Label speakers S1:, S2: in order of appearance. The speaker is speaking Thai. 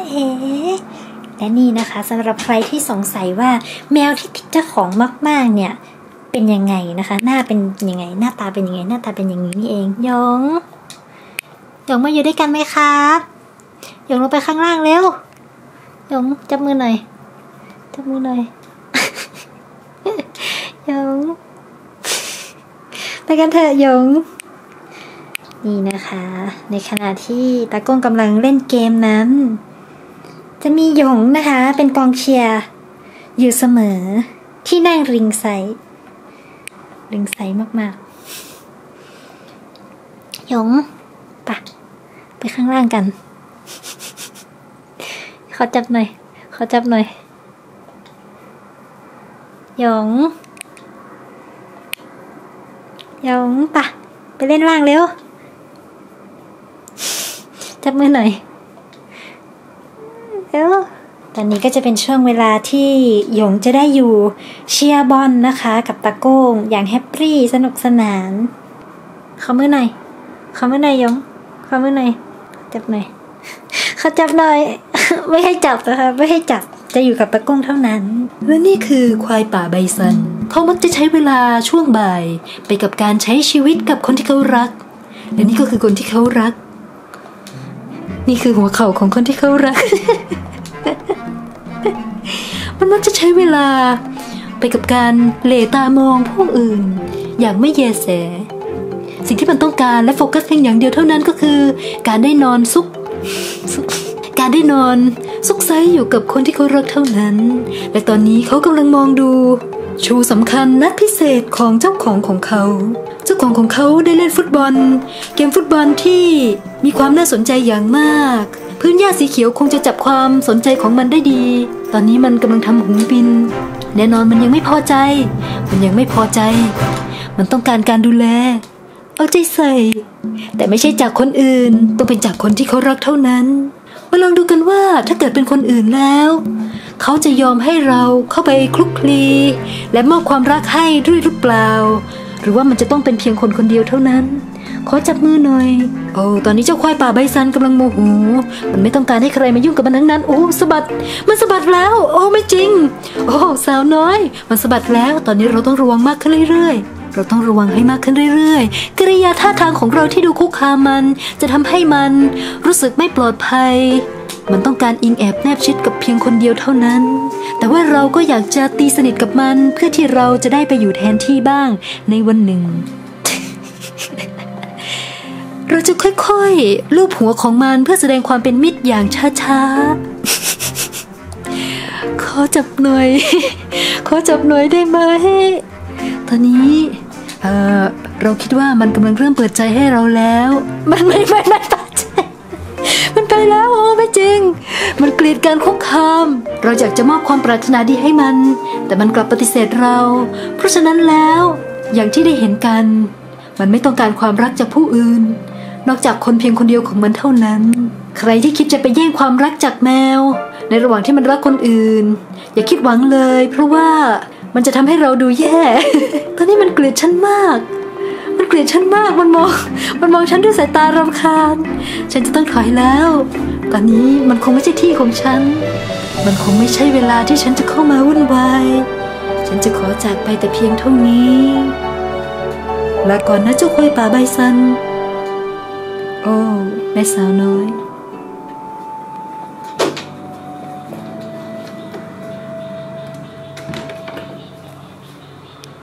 S1: และนี่นะคะสำหรับใครที่สงสัยว่าแมวที่ติดเจ้าของมากๆเนี่ยเป็นยังไงนะคะหน้าเป็นยังไงหน้าตาเป็นยังไงหน้าตาเป็นอย่างนี้นี่เองหยงมาอยู่ด้วยกันไหมครับหยงลงไปข้างล่างเร็วหยงจับมือหน่อยหยงไปกันเถอะหยงนี่นะคะในขณะที่ตากล้องกำลังเล่นเกมนั้นจะมีหยงนะคะเป็นกองเชียร์อยู่เสมอที่นั่งริงไซด์มากๆหยงไปข้างล่างกันขอจับหน่อยหยงไปเล่นล่างเร็วจับมือหน่อยเร็วตอนนี้ก็จะเป็นช่วงเวลาที่หยงจะได้อยู่เชียร์บอลนะคะกับตาโก้งอย่างแฮปปี้สนุกสนานขอมือหน่อยหยงขอมือหน่อยจับหน่อยเขาจับหน่อย ไม่ให้จับนะคะไม่ให้จับจะอยู่กับตาโก้งเท่านั้น
S2: และนี่คือควายป่าไบซันเขามักจะใช้เวลาช่วงบ่ายไปกับการใช้ชีวิตกับคนที่เขารักและนี่ก็คือคนที่เขารักนี่คือหัวเข่าของคนที่เขารัก มันมักจะใช้เวลาไปกับการเหล่ตามองผู้อื่นอย่างไม่แยแสสิ่งที่มันต้องการและโฟกัสเพียงอย่างเดียวเท่านั้นก็คือการได้นอนซุกไซอยู่กับคนที่เขารักเท่านั้นและตอนนี้เขากำลังมองดูชูสำคัญนัดพิเศษของเจ้าของของเขาได้เล่นฟุตบอลเกมฟุตบอลที่มีความน่าสนใจอย่างมากพื้นหญ้าสีเขียวคงจะจับความสนใจของมันได้ดีตอนนี้มันกำลังทำหูบินแน่นอนมันยังไม่พอใจมันต้องการการดูแลเอาใจใส่แต่ไม่ใช่จากคนอื่นต้องเป็นจากคนที่เขารักเท่านั้นมาลองดูกันว่าถ้าเกิดเป็นคนอื่นแล้วเขาจะยอมให้เราเข้าไปคลุกคลีและมอบความรักให้ด้วยหรือเปล่าหรือว่ามันจะต้องเป็นเพียงคนคนเดียวเท่านั้นขอจับมือหน่อยโอ้ตอนนี้เจ้าควายป่าไบซันกำลังโมโหมันไม่ต้องการให้ใครมายุ่งกับมันทั้งนั้นโอ้มันสะบัดแล้วโอ้ไม่จริงโอ้สาวน้อยมันสะบัดแล้วตอนนี้เราต้องระวังมากขึ้นเรื่อยๆกริยาท่าทางของเราที่ดูคุกคามมันจะทำให้มันรู้สึกไม่ปลอดภัยมันต้องการอิงแอบแนบชิดกับเพียงคนเดียวเท่านั้นแต่ว่าเราก็อยากจะตีสนิทกับมันเพื่อที่เราจะได้ไปอยู่แทนที่บ้างในวันหนึ่ง เราจะค่อยๆลูบหัวของมันเพื่อแสดงความเป็นมิตรอย่างช้าๆ ขอจับหน่อยได้ไหมตอนนี้เราคิดว่ามันกำลังเริ่มเปิดใจให้เราแล้วมันไม่เปิดใจมันไปแล้วโอ้ไม่จริงมันเกลียดการคุกคามเราอยากจะมอบความปรารถนาดีให้มันแต่มันกลับปฏิเสธเราเพราะฉะนั้นแล้วอย่างที่ได้เห็นกันมันไม่ต้องการความรักจากผู้อื่นนอกจากคนเพียงคนเดียวของมันเท่านั้นใครที่คิดจะไปแย่งความรักจากแมวในระหว่างที่มันรักคนอื่นอย่าคิดหวังเลยเพราะว่ามันจะทำให้เราดูแย่ ตอนนี้มันเกลียดฉันมากมันมองฉันด้วยสายตารำคาญฉันจะต้องถอยแล้วตอนนี้มันคงไม่ใช่ที่ของฉันมันคงไม่ใช่เวลาที่ฉันจะเข้ามาวุ่นวายฉันจะขอจากไปแต่เพียงเท่านี้ลาก่อนนะเจ้าควายป่าไบซันโอ้แม่สาวน้อย